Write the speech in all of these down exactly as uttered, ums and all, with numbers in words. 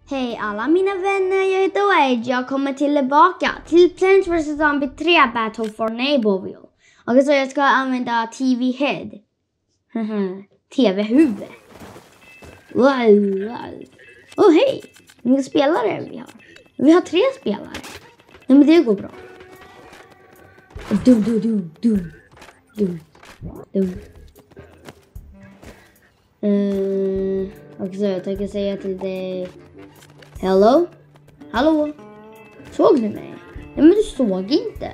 Hej alla mina vänner, jag heter Wade. Jag kommer tillbaka till Plants versus. Zombies tre Battle for Neighborville. Och så jag ska använda T V Head. T V-huvud. Wow, wow. Åh hej, hur många spelare vi har? Vi har tre spelare. Nej men det går bra. Dum, dum, dum, dum. Dum, dum. Uh, och så jag tänker säga till dig. Hello? Hallå? Såg du mig? Nej men du såg inte.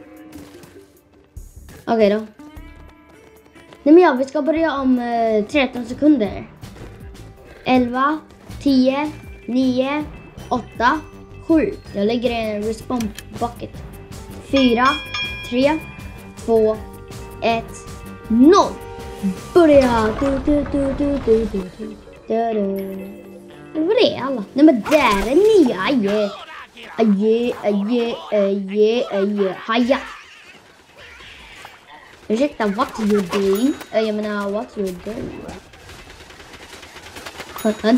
Okej okay, då. Nej men ja, vi ska börja om uh, tretton sekunder. elva, tio, nio, åtta, sju. Jag lägger en respawn bucket. fyra, tre, två, ett, noll. Börja. Du, du, du, du, du, du, du, du. Vad är det alla? Nej men där är ni. Aje. Aje, aje, aje, aje. Haja. Ursäkta, what you doing? Jag menar, what you doing? Hörn.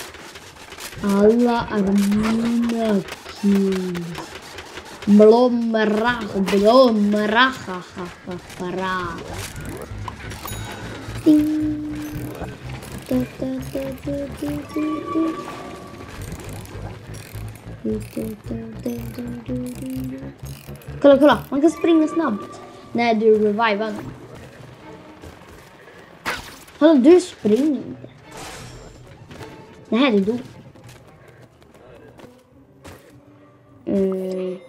Alla är mina kills. Blomra, blomra, ha, ha, ha, ha. Ding. Da, da, da, da, da, da. Kolla, kolla. Man kan springa snabbt när du revivar dem. Hallå, du springer inte. Nej, du dog. Mm.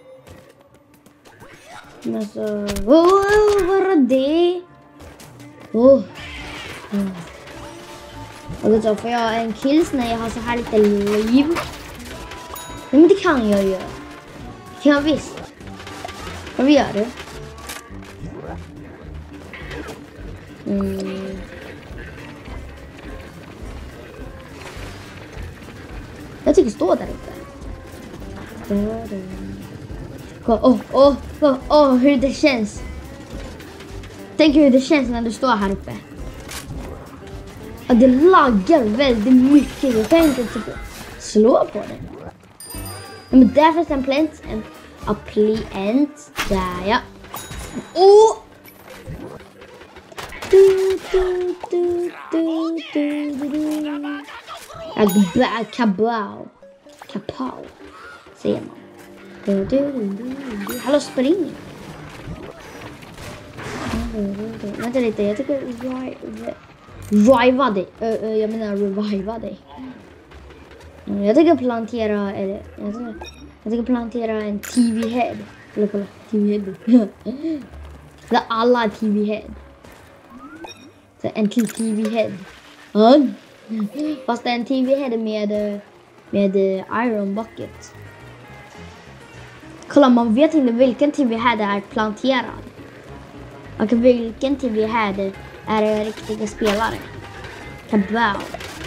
Men så... Åh, oh, vad är det? Åh. Oh. Mm. Och så får jag en kills när jag har så här lite liv. Nej, men det kan jag göra. Kan jag visst. Vad gör du? Mm. Jag tycker stå där uppe. Åh, åh, åh, åh, hur det känns. Tänk hur det känns när du står här uppe. Ja, det laggar väldigt mycket. Jag kan inte typ slå på det. Men där finns en plant. En appliant. Där, ja. Åh! Du, du, du, du, du, du. Ja, kabow. Kapow. Ser man. Du, du, du, du. Hallå, spring. Vänta lite, jag tycker reviva dig. Uh, jag menar reviva dig. Jag tänker plantera, eller jag tänker, jag tänker plantera en T V-head. Kolla, kolla, T V-head. Det är alla T V-head. Så en till T V-head. Uh. Fast det är en T V-head med, med iron bucket. Kolla, man vet inte vilken T V-head är planterad. Och vilken T V-head är en riktiga spelare. Kabow.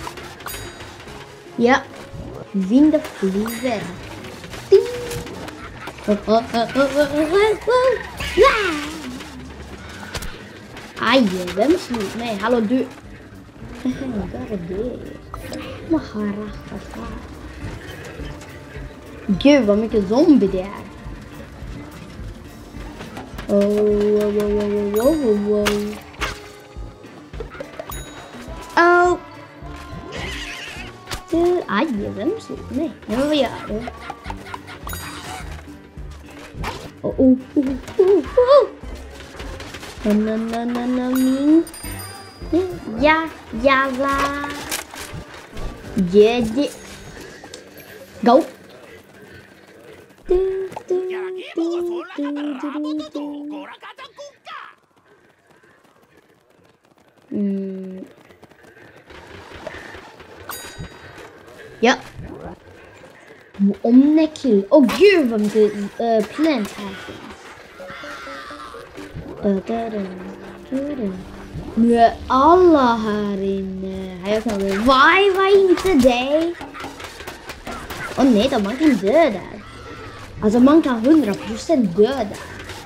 Ja. Vinden flyger. Aj, vem slog mig? Hallå du. Vad är det? Maharaja. Gud vad mycket zombie det är. Oh, oh, oh, oh, oh, oh. Oh. Du, aj, vem slog mig? Nej, men vad gör du? Oh, oh, oh, oh, oh. Na, na, na, na, na, min. Ja, jävla. Yeah, yeah. Go. Du, du, du, du, du, du. Mm. Ja. Omnekill. Åh oh, gud vad mycket uh, plant här finns. Nu är alla här inne. Jag kan reviva inte dig. Åh oh, nej då, man kan dö där. Alltså man kan hundra procent dö där.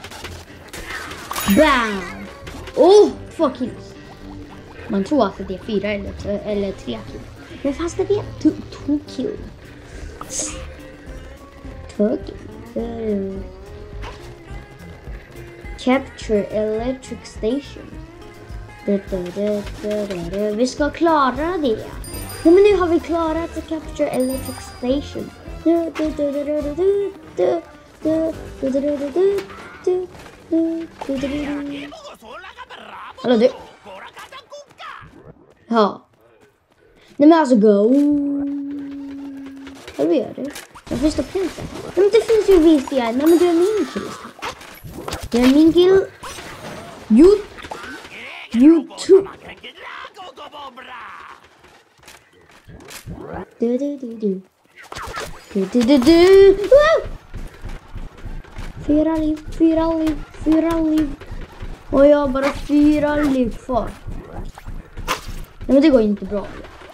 Bam! Åh, oh, två kills. Man tror att det är fyra eller, eller tre kills. Men fast det är två kills. Tugg. Capture electric station. Vi ska klara det. Nej, men nu har vi klarat att capture electric station. Hallå du. Ja. Nej, men alltså go. Vad gör du? Jag förstår inte. Nej, men det finns ju visst igen. Nej, men du är min kill. Du är min kill. You. You too. Du, du, du, du. Du, du, du, du. Wow! Fyra liv, fyra liv, fyra liv. Och jag har bara fyra liv kvar. Nej, men det går inte bra.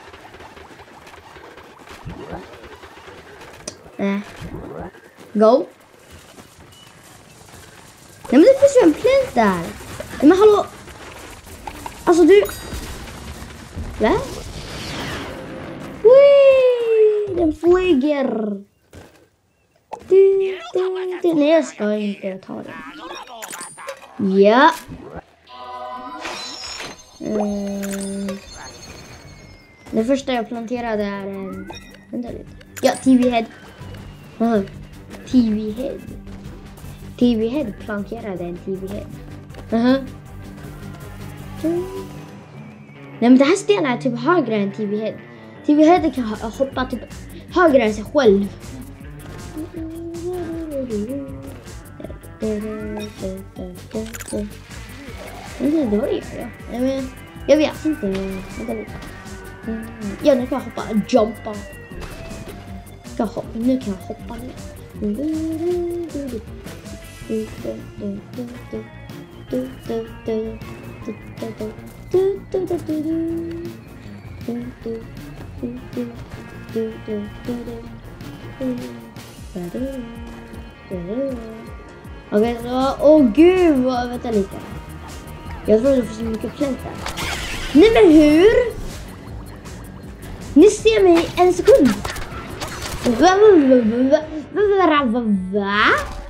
Nej. Go. Nej, men det finns ju en plänt där. Nej, men hallå. Alltså du. Va? Wee! Den flyger. Du, du, du. Nej, jag ska inte ta den. Ja. Mm. Det första jag planterade är en... Vänta lite. Ja, T V-head. Uh, T V-head. T V-head planterade en T V-head. Uh-huh. Mm. Nej, men det här stenen är typ högre än T V-head. T V-head kan hoppa typ högre än sig själv. Men det var det jag. Nej, men jag vet inte. Vänta lite. Ja, nu kan jag hoppa. Jumpa. Ska hoppa. Nu kan jag hoppa ner. Okej, så... Åh gud, vad... Vänta lite. Jag tror det får så mycket pläntar. Nej, men hur? Ni ser mig en sekund. Va? Va? Va? Va?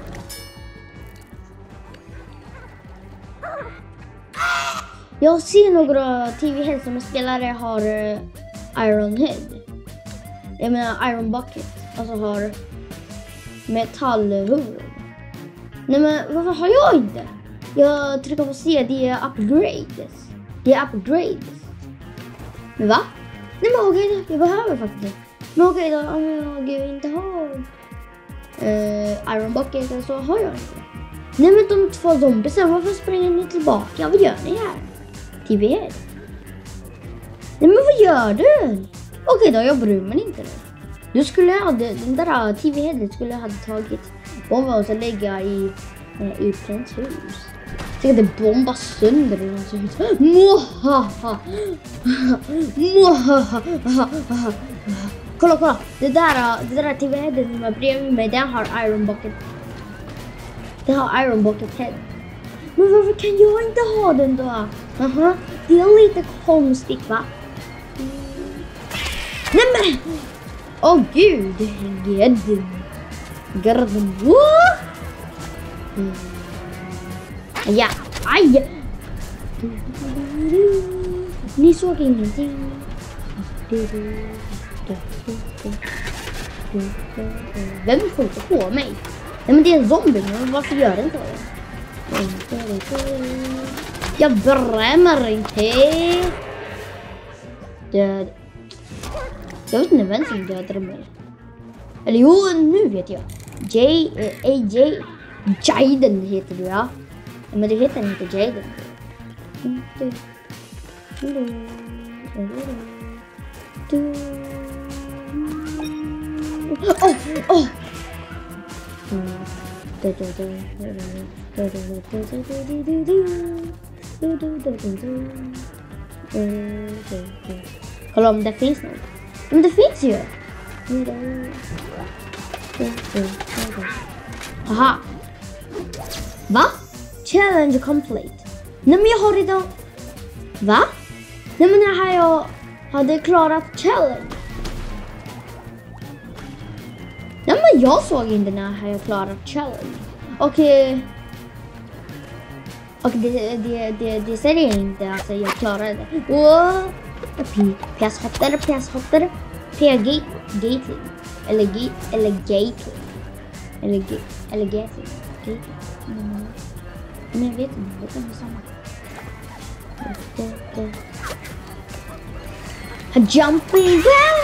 Jag ser några T V-head som spelare har uh, Iron Head. Jag menar Iron Bucket. Alltså har metallhuvud. Nej, men varför har jag inte? Jag trycker på C, det är upgrades. Det är upgrades. Men va? Nej, men okej då, jag behöver faktiskt. Men okej då, om jag inte har uh, Iron Bucket eller så har jag inte. Nej, men de två zombiesar, varför springer ni tillbaka? Vad gör ni här? T V. Nej, men vad gör du? Okej då, jag bryr mig inte. Du skulle ha, den där T V-headet skulle jag ha tagit bomba och så lägga i, eh, i Plants hus. Så att det bomba sönder i hans hus. Mohaha! Mohaha! Kolla, kolla! Det där, det där T V-headet som är bredvid mig, den har Iron Bucket. Den har Iron Bucket head. Men varför kan jag inte ha den då? Aha, det är lite konstigt, va? Mm. Nej, men! Åh oh, gud, gud. Garden. Mm. Ja, aj! Ni såg ingenting. Vem skjuter på mig? Nej, men det är en zombie, men varför gör den så? Jag brämmer inte. Död. Jag vet inte vem som dödade mig. Eller jo, nu vet jag. J, A J. Jaden heter du, ja. Men det heter inte Jaden. Åh, åh. Kolla om det finns något. Men det finns ju. Aha. Va? Challenge complete. Nej, men jag har redan... Va? Nej, men här jag hade klarat challenge. Nej, jag såg inte när jag klarade challenge. Och, eh, och det, det, det, det säger jag inte. Alltså, jag klarade det. Wow. P S-hotter, P S-hotter. P-gate. Eller gate. Eller gate. Eller gate. Eller gate. Gate. Men jag vet inte. Jag vet inte samma. Jumping.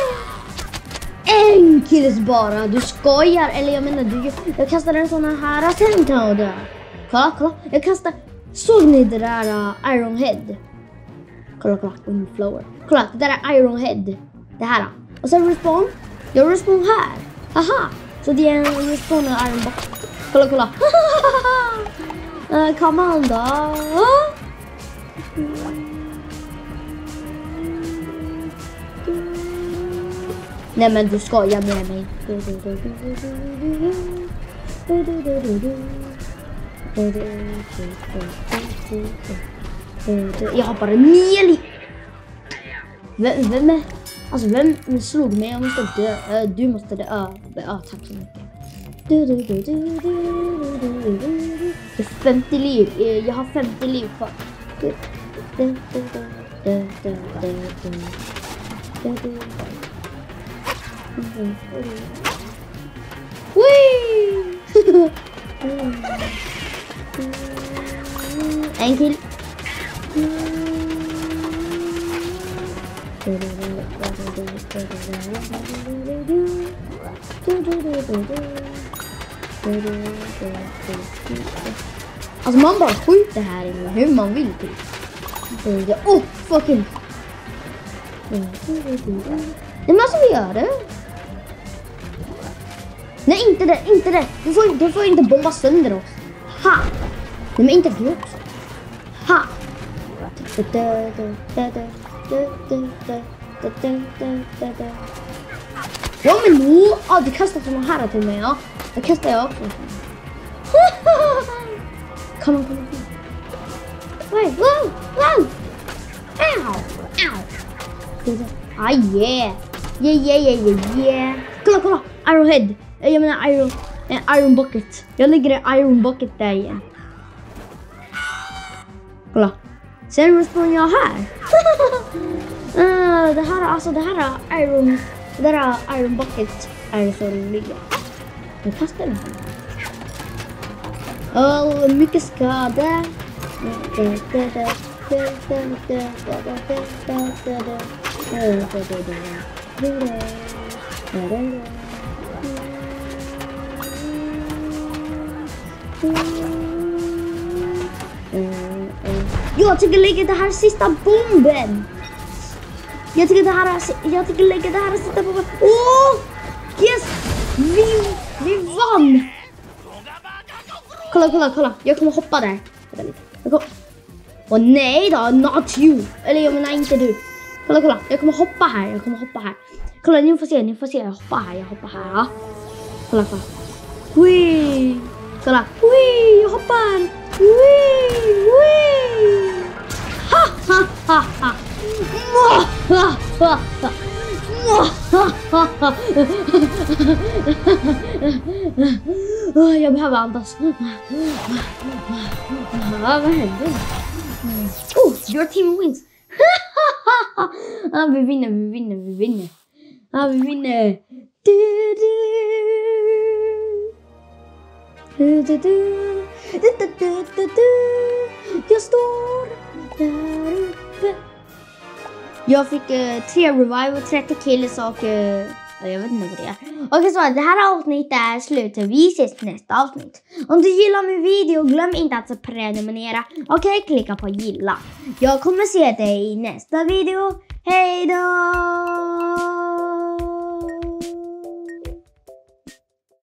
En kills bara. Du skojar. Eller jag menar, du, jag kastar en sån här. Sen kan jag dö. Kolla, kolla. Jag kastar. Såg ni det där uh, Iron Head? Kolla, kolla. Flower. Kolla, det där är Iron Head. Det här. Och sen respawn. Jag respawn här. Haha. Så det är en respawn av Iron Box. Kolla, kolla. uh, come on då. Nej, men du skojar med mig. Jag har bara nio liv. Vem, vem är? Alltså vem slog mig? Jag måste dö. Du måste dö. Ja, ja, tack så mycket. Det är femtio liv. Jag har femtio liv kvar. En kill. Alltså man bara skjuter här inne hur man vill typ. Åh, oh, fucking. Nej, men alltså vi gör det. Nej, inte det, inte det. Du får, du får inte bomba sönder oss. Ha! Nej, men inte du också. Ha! Ja, men nu. Ja, du kastar såna här till mig, ja. Då kastar jag också. Kom on, kom on. Wait, wow, wow. Ow, ow. Ah, yeah. Yeah, yeah, yeah, yeah, yeah. Kolla, kolla. Iron Head. Jag menar Iron, eh, Iron Bucket. Jag lägger en Iron Bucket där igen. Kolla. Sen respawn jag här. uh, det här, alltså det här är Iron, det där är Iron Bucket är så roliga. Jag kastar den. Åh, oh, mycket skada. Jag tycker lägga det här sista bomben. Jag tycker det här jag tycker lägga det här sista bomben. Åh! Oh, yes! Vi vi vann. Kolla, kolla, kolla. Jag kommer hoppa där. Jag kommer... Åh oh, nej då, not you. Eller jag menar inte du. Kolla, kolla. Jag kommer hoppa här. Jag kommer hoppa här. Kolla, ni får se, ni får se. Jag hoppar här, jag hoppar här. Ja. Kolla, kolla. Wee! Kolla. Wee! Jag hoppar. Wee! Wee! Ha, ha, ha, ha. Mwah, ha, ha, ha. Mwah, ha, ha, ha. Jag behöver andas. Vad hände? Oh, your team wins. Ah, vi vinner, vi vinner, vi vinner. Ah, vi vinner. Du, du. Du, du, du. Du, du, du, du, du. Jag står där uppe. Jag fick uh, tre revive, trettio kills och uh, jag vet inte vad det är. Okej, så det här avsnittet är slut. Vi ses i nästa avsnitt. Om du gillar min video, glöm inte att prenumerera. Okej, klicka på gilla. Jag kommer se dig i nästa video. Hej då!